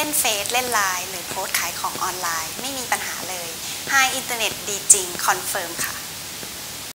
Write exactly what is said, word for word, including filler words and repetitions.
นเฟซเล่นไลน์หรือโพสต์ขายของออนไลน์ไม่มีปัญหาเลย Hi อินเทอร์เน็ตดีจริงคอนเฟิร์มค่ะ